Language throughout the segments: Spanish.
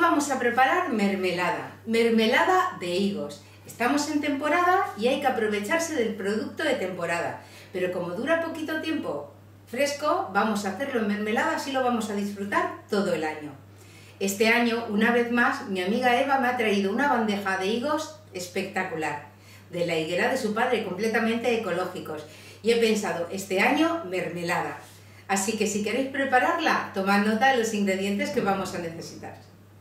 vamos a preparar mermelada de higos. Estamos en temporada y hay que aprovecharse del producto de temporada, pero como dura poquito tiempo fresco, vamos a hacerlo en mermelada, así lo vamos a disfrutar todo el año. Este año, una vez más, mi amiga Eva me ha traído una bandeja de higos espectacular, de la higuera de su padre, completamente ecológicos, y he pensado, este año mermelada. Así que si queréis prepararla, tomad nota de los ingredientes que vamos a necesitar.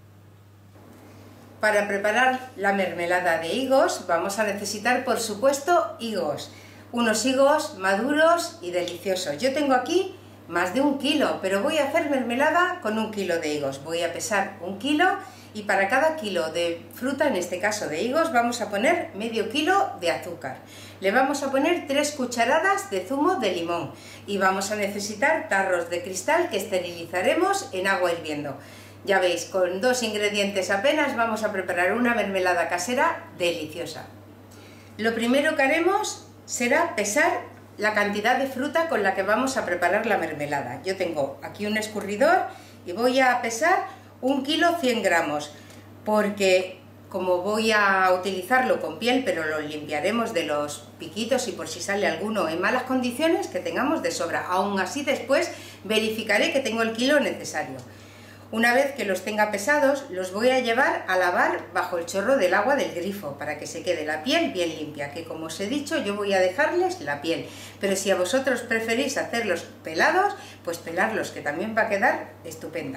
Para preparar la mermelada de higos vamos a necesitar, por supuesto, higos. Unos higos maduros y deliciosos. Yo tengo aquí más de 1 kilo, pero voy a hacer mermelada con 1 kilo de higos. Voy a pesar 1 kilo y para cada kilo de fruta, en este caso de higos, vamos a poner medio kilo de azúcar. Le vamos a poner 3 cucharadas de zumo de limón y vamos a necesitar tarros de cristal que esterilizaremos en agua hirviendo. Ya veis, con 2 ingredientes apenas vamos a preparar una mermelada casera deliciosa. Lo primero que haremos será pesar la cantidad de fruta con la que vamos a preparar la mermelada. Yo tengo aquí un escurridor y voy a pesar 1 kilo 100 gramos, porque como voy a utilizarlo con piel, pero lo limpiaremos de los piquitos y por si sale alguno en malas condiciones, que tengamos de sobra. Aún así después verificaré que tengo el kilo necesario. Una vez que los tenga pesados, los voy a llevar a lavar bajo el chorro del agua del grifo para que se quede la piel bien limpia, que como os he dicho yo voy a dejarles la piel, pero si a vosotros preferís hacerlos pelados, pues pelarlos, que también va a quedar estupenda.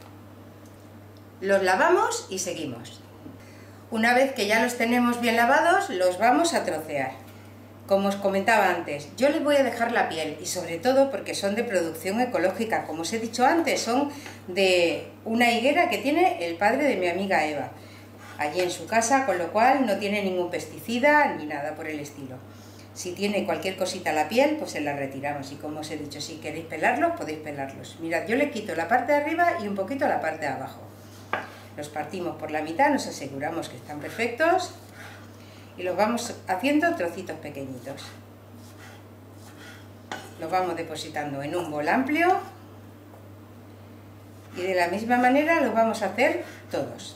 Los lavamos y seguimos. Una vez que ya los tenemos bien lavados, los vamos a trocear. Como os comentaba antes, yo les voy a dejar la piel y sobre todo porque son de producción ecológica. Como os he dicho antes, son de una higuera que tiene el padre de mi amiga Eva, allí en su casa, con lo cual no tiene ningún pesticida ni nada por el estilo. Si tiene cualquier cosita a la piel, pues se la retiramos y como os he dicho, si queréis pelarlos, podéis pelarlos. Mirad, yo le quito la parte de arriba y un poquito la parte de abajo. Los partimos por la mitad, nos aseguramos que están perfectos. Y los vamos haciendo trocitos pequeñitos. Los vamos depositando en un bol amplio y de la misma manera los vamos a hacer todos.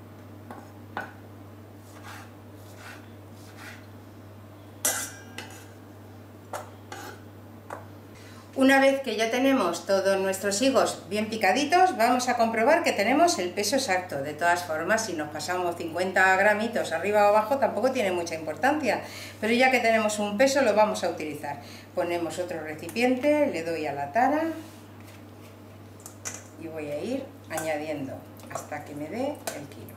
Una vez que ya tenemos todos nuestros higos bien picaditos, vamos a comprobar que tenemos el peso exacto. De todas formas, si nos pasamos 50 gramitos arriba o abajo, tampoco tiene mucha importancia. Pero ya que tenemos un peso, lo vamos a utilizar. Ponemos otro recipiente, le doy a la tara y voy a ir añadiendo hasta que me dé el kilo.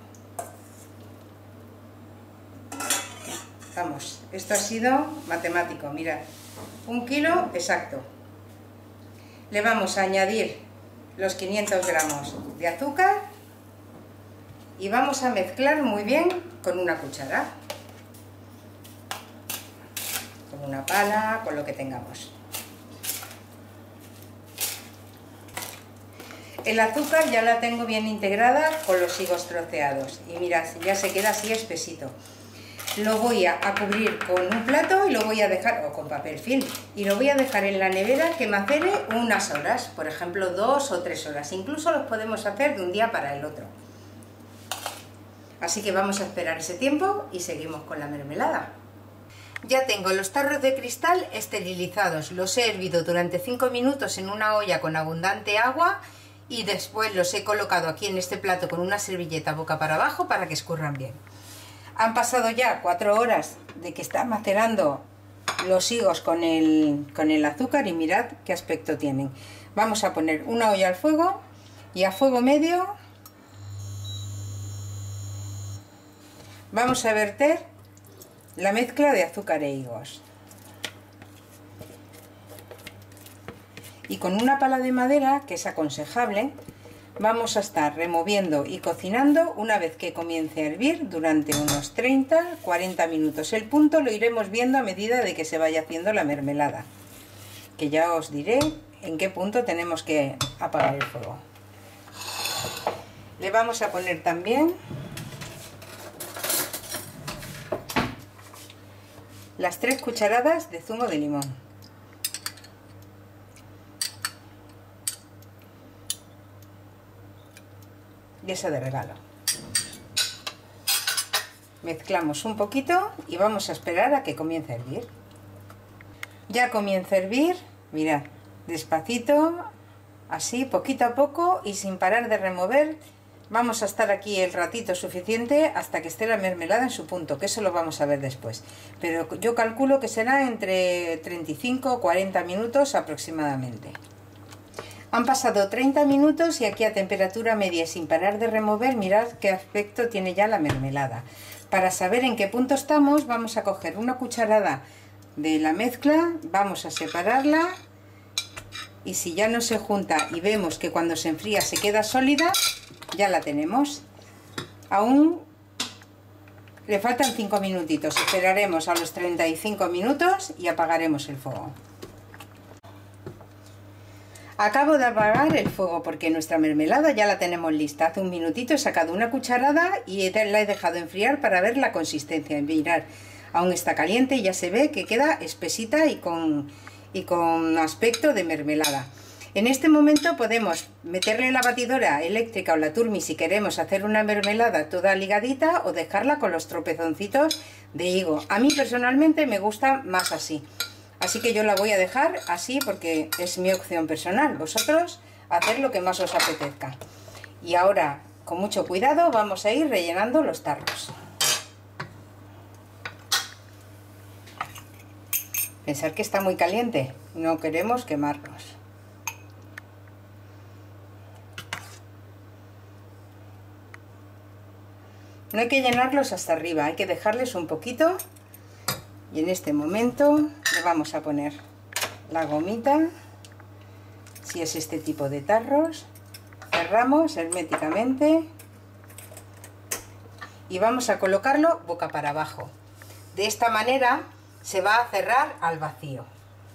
Vamos, esto ha sido matemático, mirad, 1 kilo exacto. Le vamos a añadir los 500 gramos de azúcar y vamos a mezclar muy bien con una cuchara, con una pala, con lo que tengamos. El azúcar ya la tengo bien integrada con los higos troceados y mirad, ya se queda así espesito. Lo voy a cubrir con un plato y lo voy a dejar, o con papel film, y lo voy a dejar en la nevera que macere unas horas, por ejemplo 2 o 3 horas, incluso los podemos hacer de un día para el otro. Así que vamos a esperar ese tiempo y seguimos con la mermelada. Ya tengo los tarros de cristal esterilizados, los he hervido durante 5 minutos en una olla con abundante agua y después los he colocado aquí en este plato con una servilleta boca para abajo para que escurran bien. Han pasado ya 4 horas de que están macerando los higos con el azúcar y mirad qué aspecto tienen. Vamos a poner una olla al fuego y a fuego medio vamos a verter la mezcla de azúcar e higos. Y con una pala de madera, que es aconsejable, vamos a estar removiendo y cocinando una vez que comience a hervir durante unos 30-40 minutos. El punto lo iremos viendo a medida de que se vaya haciendo la mermelada, que ya os diré en qué punto tenemos que apagar el fuego. Le vamos a poner también las 3 cucharadas de zumo de limón. queso de regalo. Mezclamos un poquito y vamos a esperar a que comience a hervir. Ya comienza a hervir, mirad, despacito, así, poquito a poco y sin parar de remover. Vamos a estar aquí el ratito suficiente hasta que esté la mermelada en su punto, que eso lo vamos a ver después. Pero yo calculo que será entre 35 o 40 minutos aproximadamente. Han pasado 30 minutos y aquí a temperatura media sin parar de remover, mirad qué aspecto tiene ya la mermelada. Para saber en qué punto estamos, vamos a coger una cucharada de la mezcla, vamos a separarla y si ya no se junta y vemos que cuando se enfría se queda sólida, ya la tenemos. Aún le faltan 5 minutitos, esperaremos a los 35 minutos y apagaremos el fuego. Acabo de apagar el fuego porque nuestra mermelada ya la tenemos lista. Hace un minutito he sacado una cucharada y la he dejado enfriar para ver la consistencia. Mirad, aún está caliente y ya se ve que queda espesita y con aspecto de mermelada. En este momento podemos meterle la batidora eléctrica o la Turmi si queremos hacer una mermelada toda ligadita o dejarla con los tropezoncitos de higo. A mí personalmente me gusta más así. Así que yo la voy a dejar así porque es mi opción personal. Vosotros haced lo que más os apetezca. Y ahora, con mucho cuidado, vamos a ir rellenando los tarros. Pensad que está muy caliente, no queremos quemarnos. No hay que llenarlos hasta arriba, hay que dejarles un poquito. Y en este momento le vamos a poner la gomita, si es este tipo de tarros, cerramos herméticamente y vamos a colocarlo boca para abajo. De esta manera se va a cerrar al vacío.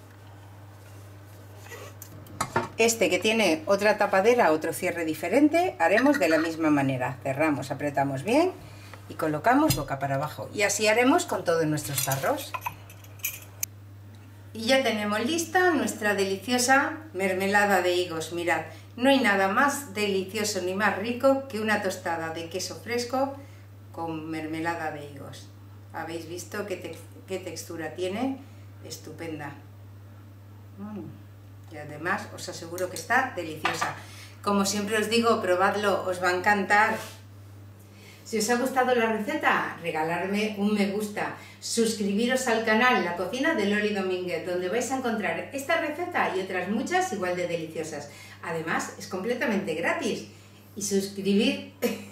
Este que tiene otra tapadera, otro cierre diferente, haremos de la misma manera. Cerramos, apretamos bien y colocamos boca para abajo. Y así haremos con todos nuestros tarros. Y ya tenemos lista nuestra deliciosa mermelada de higos. Mirad, no hay nada más delicioso ni más rico que una tostada de queso fresco con mermelada de higos. ¿Habéis visto qué textura tiene? Estupenda. Y además os aseguro que está deliciosa. Como siempre os digo, probadlo, os va a encantar. Si os ha gustado la receta, regalarme un me gusta, suscribiros al canal La Cocina de Loli Domínguez, donde vais a encontrar esta receta y otras muchas igual de deliciosas. Además, es completamente gratis. Y suscribir...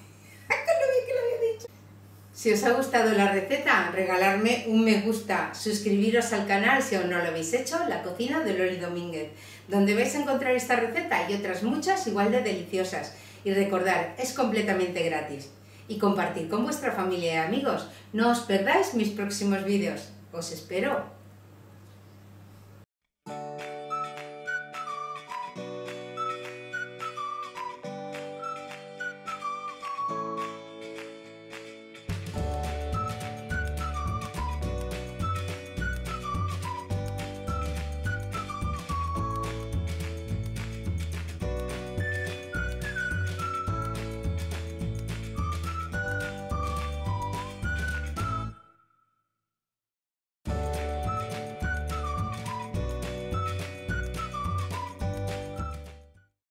Si os ha gustado la receta, regalarme un me gusta, suscribiros al canal si aún no lo habéis hecho, La Cocina de Loli Domínguez, donde vais a encontrar esta receta y otras muchas igual de deliciosas. Y recordad, es completamente gratis. Y compartir con vuestra familia y amigos. No os perdáis mis próximos vídeos. Os espero.